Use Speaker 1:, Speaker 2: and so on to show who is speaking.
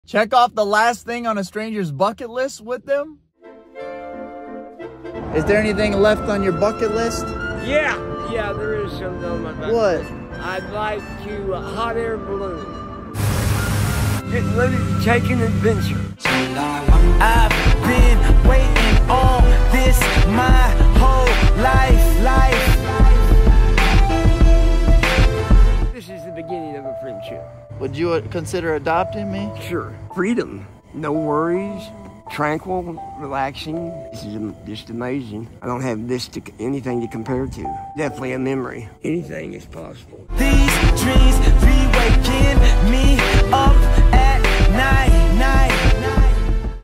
Speaker 1: Check off the last thing on a stranger's bucket list with them? Is there anything left on your bucket list?
Speaker 2: Yeah, there is something on my bucket
Speaker 1: What?
Speaker 2: list. I'd like to hot air balloon. Getting ready to take an adventure.
Speaker 3: I've been waiting on this my whole life.
Speaker 2: This is the beginning of a friendship.
Speaker 1: Would you consider adopting me?
Speaker 2: Sure. Freedom. No worries. Tranquil, relaxing. This is just amazing. I don't have anything to compare to. Definitely a memory. Anything is possible.
Speaker 3: These dreams be waking me up at night.